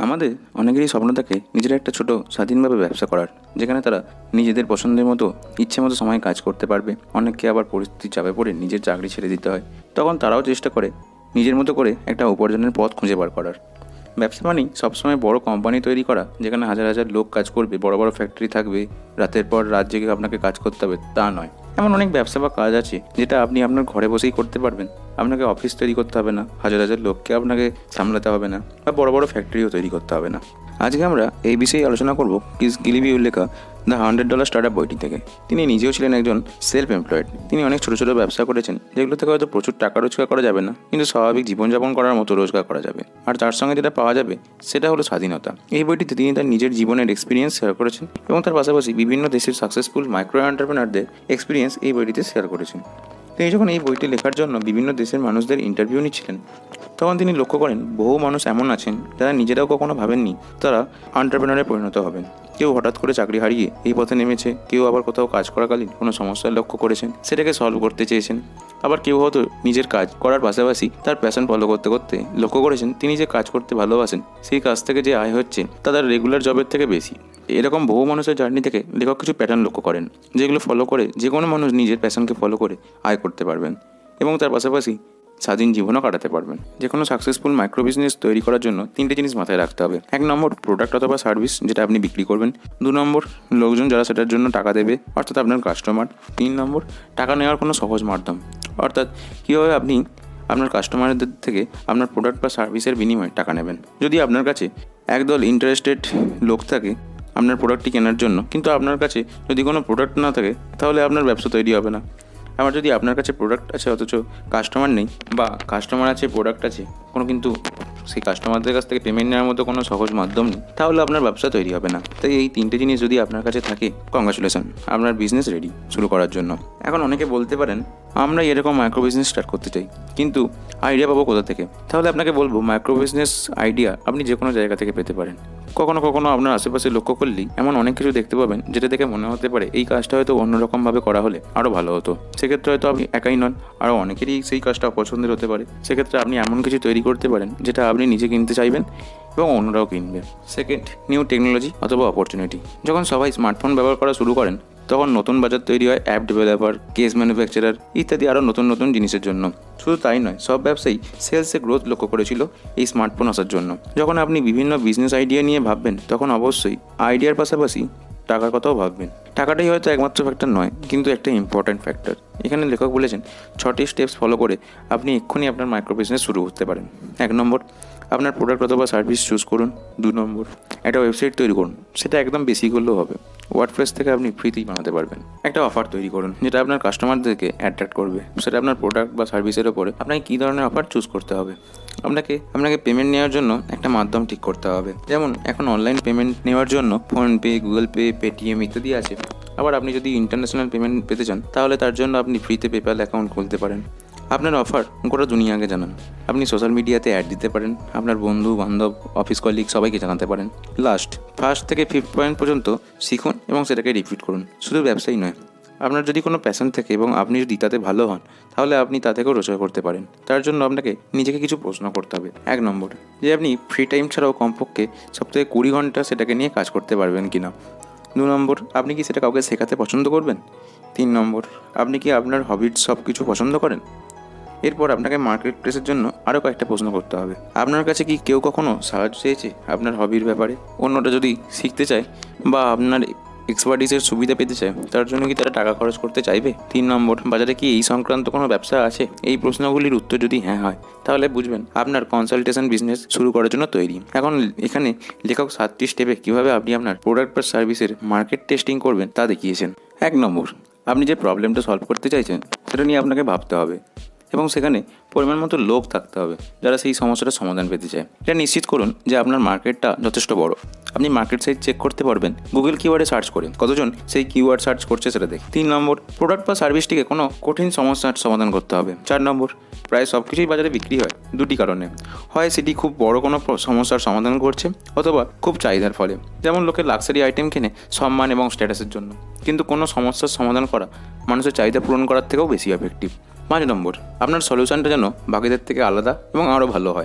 আমাদের অনেকেরই স্বপ্ন থাকে নিজেরা একটা ছোট স্বাধীনভাবে ব্যবসা করার, যেখানে তারা নিজেদের পছন্দের মতো ইচ্ছে মতো সময় কাজ করতে পারবে। অনেককে আবার পরিস্থিতির চাপে পড়ে নিজের চাকরি ছেড়ে দিতে হয়। তখন তারাও চেষ্টা করে নিজের মতো করে একটা উপার্জনের পথ খুঁজে বার করার। ব্যবসা মানেই সবসময় বড় কোম্পানি তৈরি করা, যেখানে হাজার হাজার লোক কাজ করবে, বড় বড় ফ্যাক্টরি থাকবে, রাতের পর রাত জেগে আপনাকে কাজ করতে হবে, তা নয়। এমন অনেক ব্যবসা বা কাজ আছে যেটা আপনি আপনার ঘরে বসেই করতে পারবেন। আপনাকে অফিস তৈরি করতে হবে না, হাজার হাজার লোককে আপনাকে সামলাতে হবে না, বা বড় বড় ফ্যাক্টরিও তৈরি করতে হবে না। আজকে আমরা এই বিষয়ে আলোচনা করব কিস গিলিবির লেখা দ্য $100 স্টার্টআপ বইটি থেকে। তিনি নিজেও ছিলেন একজন সেলফ এমপ্লয়েড। তিনি অনেক ছোটো ছোটো ব্যবসা করেছেন, যেগুলো থেকে হয়তো প্রচুর টাকা রোজগার করা যাবে না, কিন্তু স্বাভাবিক জীবনযাপন করার মতো রোজগার করা যাবে। আর তার সঙ্গে যেটা পাওয়া যাবে সেটা হলো স্বাধীনতা। এই বইটিতে তিনি তার নিজের জীবনের এক্সপিরিয়েন্স শেয়ার করেছেন এবং তার পাশাপাশি বিভিন্ন দেশের সাকসেসফুল মাইক্রো এন্টারপ্রেনারদের এক্সপিরিয়েন্স এই বইটিতে শেয়ার করেছেন। তিনি যখন এই বইটি লেখার জন্য বিভিন্ন দেশের মানুষদের ইন্টারভিউ নিচ্ছিলেন, তখন তিনি লক্ষ্য করেন বহু মানুষ এমন আছেন যারা নিজেরাও কখনো ভাবেননি তারা এন্টারপ্রেনারে পরিণত হবেন। কেউ হঠাৎ করে চাকরি হারিয়ে এই পথে নেমেছে, কেউ আবার কোথাও কাজ করাকালীন কোনো সমস্যার লক্ষ্য করেছেন, সেটাকে সলভ করতে চেয়েছেন। আবার কেউ হয়তো নিজের কাজ করার পাশাপাশি তার প্যাশন ফলো করতে করতে লক্ষ্য করেছেন তিনি যে কাজ করতে ভালোবাসেন সেই কাজ থেকে যে আয় হচ্ছে তা তার রেগুলার জবের থেকে বেশি। এরকম বহু মানুষের জার্নি থেকে লেখক কিছু প্যাটার্ন লক্ষ্য করেন, যেগুলো ফলো করে যে কোনো মানুষ নিজের প্যাশনকে ফলো করে আয় করতে পারবেন এবং তার পাশাপাশি স্বাধীন জীবনও কাটাতে পারবেন। যে কোনো সাকসেসফুল মাইক্রো বিজনেস তৈরি করার জন্য তিনটে জিনিস মাথায় রাখতে হবে। 1 নম্বর, প্রোডাক্ট অথবা সার্ভিস যেটা আপনি বিক্রি করবেন। 2 নম্বর, লোকজন যারা সেটার জন্য টাকা দেবে, অর্থাৎ আপনার কাস্টমার। 3 নম্বর, টাকা নেওয়ার কোনো সহজ মাধ্যম, অর্থাৎ কীভাবে আপনি আপনার কাস্টমারদের থেকে আপনার প্রোডাক্ট বা সার্ভিসের বিনিময়ে টাকা নেবেন। যদি আপনার কাছে একদল ইন্টারেস্টেড লোক থাকে আপনার প্রোডাক্টটি কেনার জন্য, কিন্তু আপনার কাছে যদি কোনো প্রোডাক্ট না থাকে, তাহলে আপনার ব্যবসা তৈরি হবে না। আবার যদি আপনার কাছে প্রোডাক্ট আছে অথচ কাস্টমার নেই, বা কাস্টমার আছে প্রোডাক্ট আছে কিন্তু সেই কাস্টমারদের কাছ থেকে পেমেন্ট নেওয়ার মতো কোনো সহজ মাধ্যম নেই, তাহলে আপনার ব্যবসা তৈরি হবে না। তাই এই তিনটে জিনিস যদি আপনার কাছে থাকে, কংগ্রাচুলেশন, আপনার বিজনেস রেডি শুরু করার জন্য। এখন অনেকে বলতে পারেন আমরা এরকম মাইক্রো বিজনেস স্টার্ট করতে চাই, কিন্তু আইডিয়া পাবো কোথা থেকে? তাহলে আপনাকে বলবো মাইক্রো বিজনেস আইডিয়া আপনি যে কোনো জায়গা থেকে পেতে পারেন। কখনো কখনো আপনার আশেপাশে লক্ষ্য করলেই এমন অনেক কিছু দেখতে পাবেন যেটা দেখে মনে হতে পারে এই কাজটা হয়তো অন্যরকমভাবে করা হলে আরও ভালো হতো। সেক্ষেত্রে হয়তো আপনি একাই নন, আরও অনেকেরই সেই কাজটা অপছন্দের হতে পারে। সেক্ষেত্রে আপনি এমন কিছু তৈরি করতে পারেন যেটা আপনি নিজে কিনতে চাইবেন এবং অন্যরাও কিনবে। সেকেন্ড, নিউ টেকনোলজি অথবা অপরচুনিটি। যখন সবাই স্মার্টফোন ব্যবহার করা শুরু করেন, তখন নতুন বাজার তৈরি হয় অ্যাপ ডেভেলপার, কেস ম্যানুফ্যাকচারার ইত্যাদি আরও নতুন নতুন জিনিসের জন্য। শুধু তাই নয়, সব ব্যবসায়ী সেলসে গ্রোথ লক্ষ্য করেছিল এই স্মার্টফোন আসার জন্য। যখন আপনি বিভিন্ন বিজনেস আইডিয়া নিয়ে ভাববেন, তখন অবশ্যই আইডিয়ার পাশাপাশি টাকার কথাও ভাববেন। টাকাটাই হয়তো একমাত্র ফ্যাক্টর নয়, কিন্তু একটা ইম্পর্ট্যান্ট ফ্যাক্টর। এখানে লেখক বলেছেন 6টি স্টেপস ফলো করে আপনি এক্ষুনি আপনার মাইক্রো বিজনেস শুরু করতে পারেন। 1 নম্বর, আপনার প্রোডাক্ট অথবা সার্ভিস চুজ করুন। 2 নম্বর, একটা ওয়েবসাইট তৈরি করুন, সেটা একদম বেশি করলেও হবে, ওয়ার্ডপ্রেস থেকে আপনি ফ্রিতেই বানাতে পারবেন। একটা অফার তৈরি করুন যেটা আপনার কাস্টমারদেরকে অ্যাট্রাক্ট করবে। সেটা আপনার প্রোডাক্ট বা সার্ভিসের ওপরে আপনাকে কী ধরনের অফার চুজ করতে হবে। আপনাকে পেমেন্ট নেওয়ার জন্য একটা মাধ্যম ঠিক করতে হবে। যেমন এখন অনলাইন পেমেন্ট নেওয়ার জন্য ফোনপে, গুগল পে, পেটিএম ইত্যাদি আছে। আবার আপনি যদি ইন্টারন্যাশনাল পেমেন্ট পেতে চান, তাহলে তার জন্য আপনি ফ্রিতে পেপ্যাল অ্যাকাউন্ট খুলতে পারেন। আপনার অফার গোটা দুনিয়াকে জানান। আপনি সোশ্যাল মিডিয়াতে অ্যাড দিতে পারেন, আপনার বন্ধু বান্ধব, অফিস কলিগ সবাইকে জানাতে পারেন। লাস্ট, 1st থেকে 5th পয়েন্ট পর্যন্ত শিখুন এবং সেটাকে রিপিট করুন। শুধু ব্যবসায়ী নয়, আপনার যদি কোনো প্যাশন থাকে এবং আপনি যদি তাতে ভালো হন, তাহলে আপনি তা থেকেও রোজগার করতে পারেন। তার জন্য আপনাকে নিজেকে কিছু প্রশ্ন করতে হবে। 1 নম্বর, যে আপনি ফ্রি টাইম ছাড়াও কমপক্ষে সপ্তাহে 20 ঘন্টা সেটাকে নিয়ে কাজ করতে পারবেন কিনা। 2 নম্বর, আপনি কি সেটা কাউকে শেখাতে পছন্দ করবেন। 3 নম্বর, আপনি কি আপনার হবির সব কিছু পছন্দ করেন। এরপর আপনাকে মার্কেট প্লেসের জন্য আরও কয়েকটা প্রশ্ন করতে হবে। আপনার কাছে কি কেউ কখনো সাহায্য চেয়েছে আপনার হবির ব্যাপারে? অন্যটা যদি শিখতে চায় বা আপনার এক্সপার্টিসের সুবিধা পেতে চায়, তার জন্য কি তারা টাকা খরচ করতে চাইবে? 3 নম্বর, বাজারে কি এই সংক্রান্ত কোনো ব্যবসা আছে? এই প্রশ্নগুলির উত্তর যদি হ্যাঁ হয়, তাহলে বুঝবেন আপনার কনসালটেশন বিজনেস শুরু করার জন্য তৈরি। এখন এখানে লেখক 7টি স্টেপে কীভাবে আপনি আপনার প্রোডাক্ট বা সার্ভিসের মার্কেট টেস্টিং করবেন তা দেখিয়েছেন। 1 নম্বর, আপনি যে প্রবলেমটা সলভ করতে চাইছেন সেটা নিয়ে আপনাকে ভাবতে হবে এবং সেখানে পরিমাণ মতো লোক থাকতে হবে যারা সেই সমস্যাটার সমাধান পেতে চায়। এটা নিশ্চিত করুন যে আপনার মার্কেটটা যথেষ্ট বড়। আপনি মার্কেট সাইজ চেক করতে পারবেন গুগল কিওয়ার্ডে সার্চ করে, কতজন সেই কিওয়ার্ড সার্চ করছে সেটা দেখে। 3 নম্বর, প্রোডাক্ট বা সার্ভিসটিকে কোনো কঠিন সমস্যার সমাধান করতে হবে। 4 নম্বর, প্রায় সব কিছুই বাজারে বিক্রি হয় 2টি কারণে। হয় সেটি খুব বড় কোনো সমস্যার সমাধান করছে, অথবা খুব চাহিদার ফলে। যেমন লোকে লাক্সারি আইটেম কেনে সম্মান এবং স্ট্যাটাসের জন্য, কিন্তু কোনো সমস্যার সমাধান করা মানুষের চাহিদা পূরণ করার থেকেও বেশি এফেক্টিভ। 5 নম্বর, আপনার সলিউশনটা যেন বাকিদের থেকে আলাদা এবং আরও ভালো হয়।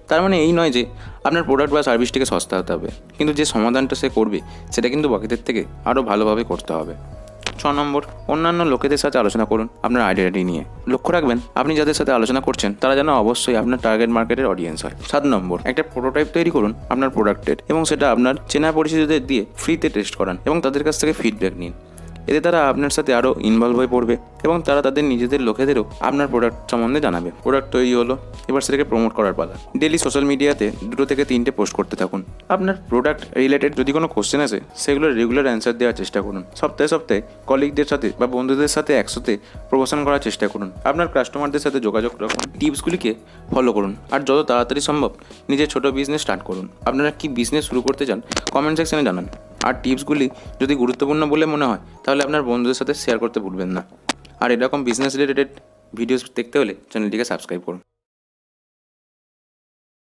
তার মানে এই নয় যে আপনার প্রোডাক্ট বা সার্ভিসটিকে সস্তা হতে হবে, কিন্তু যে সমাধানটা সে করবে সেটা কিন্তু বাকিদের থেকে আরও ভালোভাবে করতে হবে। 6 নম্বর, অন্যান্য লোকেদের সাথে আলোচনা করুন আপনার আইডিয়াটি নিয়ে। লক্ষ্য রাখবেন আপনি যাদের সাথে আলোচনা করছেন তারা যেন অবশ্যই আপনার টার্গেট মার্কেটের অডিয়েন্স হয়। 7 নম্বর, একটা প্রোটোটাইপ তৈরি করুন আপনার প্রোডাক্টের এবং সেটা আপনার চেনা পরিচিতদের দিয়ে ফ্রিতে টেস্ট করান এবং তাদের কাছ থেকে ফিডব্যাক নিন। এতে তারা আপনার সাথে আরও ইনভলভ হয়ে পড়বে এবং তারা তাদের নিজেদের লোকেদেরও আপনার প্রোডাক্ট সম্বন্ধে জানাবে। প্রোডাক্ট তৈরি হলো, এবার সেটাকে প্রমোট করার পালা। ডেলি সোশ্যাল মিডিয়াতে 2 থেকে 3টে পোস্ট করতে থাকুন। আপনার প্রোডাক্ট রিলেটেড যদি কোনো কোশ্চেন আসে সেগুলোর রেগুলার অ্যান্সার দেওয়ার চেষ্টা করুন। সপ্তাহে সপ্তাহে কলিগদের সাথে বা বন্ধুদের সাথে একসাথে প্রমোশন করার চেষ্টা করুন। আপনার কাস্টমারদের সাথে যোগাযোগ রাখুন, টিপসগুলিকে ফলো করুন আর যত তাড়াতাড়ি সম্ভব নিজের ছোটো বিজনেস স্টার্ট করুন। আপনারা কি বিজনেস শুরু করতে চান কমেন্ট সেকশনে জানান। আর টিপসগুলি যদি গুরুত্বপূর্ণ বলে মনে হয় তাহলে আপনার বন্ধুদের সাথে শেয়ার করতে ভুলবেন না। আর এরকম বিজনেস রিলেটেড ভিডিওস দেখতে হলে চ্যানেলটিকে সাবস্ক্রাইব করুন।